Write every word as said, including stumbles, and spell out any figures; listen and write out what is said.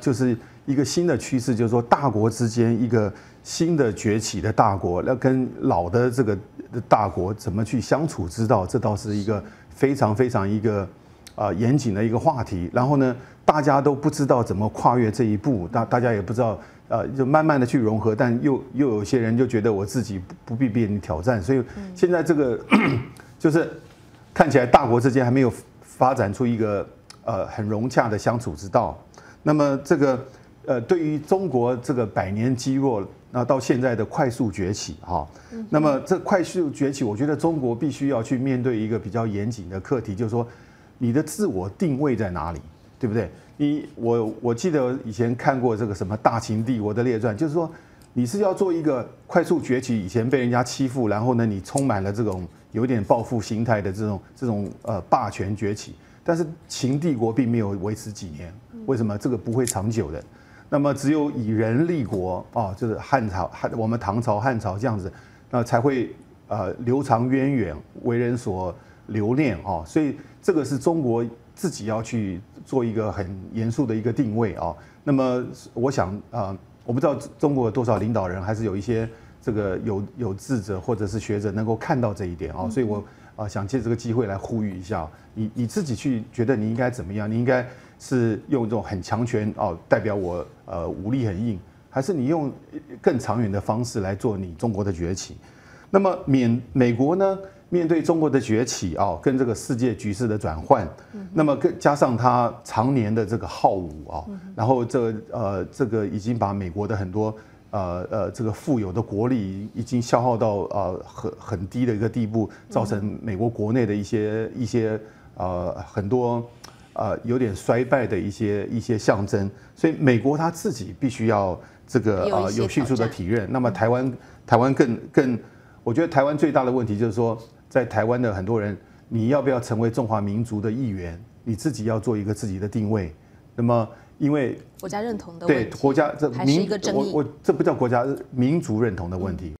就是一个新的趋势，就是说大国之间一个新的崛起的大国，要跟老的这个大国怎么去相处之道，这倒是一个非常非常一个呃严谨的一个话题。然后呢，大家都不知道怎么跨越这一步，大大家也不知道。呃，就慢慢的去融合，但又又有些人就觉得我自己不不必被你挑战，所以现在这个就是看起来大国之间还没有发展出一个呃很融洽的相处之道。那么这个呃对于中国这个百年积弱，那到现在的快速崛起哈，那么这快速崛起，我觉得中国必须要去面对一个比较严谨的课题，就是说你的自我定位在哪里，对不对？你我我记得以前看过这个什么《大秦帝国的列传》，就是说你是要做一个快速崛起，以前被人家欺负，然后呢你充满了这种有点报复心态的这种这种呃霸权崛起，但是秦帝国并没有维持几年，为什么？这个不会长久的。那么只有以人立国啊，就是汉朝汉我们唐朝汉朝这样子，那才会呃流长渊远，为人所留恋啊。所以这个是中国自己要去做一个很严肃的一个定位啊。那么我想啊、呃，我不知道中国有多少领导人，还是有一些这个有有智者或者是学者能够看到这一点啊。所以我啊、呃、想借这个机会来呼吁一下，你你自己去觉得你应该怎么样？你应该是用这种很强权哦，代表我呃武力很硬，还是你用更长远的方式来做你中国的崛起？那么缅美国呢？面对中国的崛起啊，跟这个世界局势的转换，那么跟加上它常年的这个好武啊，然后这个呃这个已经把美国的很多呃呃这个富有的国力已经消耗到呃很很低的一个地步，造成美国国内的一些一些呃很多呃有点衰败的一些一些象征，所以美国它自己必须要这个呃有迅速的体认。那么台湾台湾更更，我觉得台湾最大的问题就是说。在台湾的很多人，你要不要成为中华民族的一员？你自己要做一个自己的定位。那么，因为国家认同的对国家这还是一个争议， 我我这不叫国家民族认同的问题。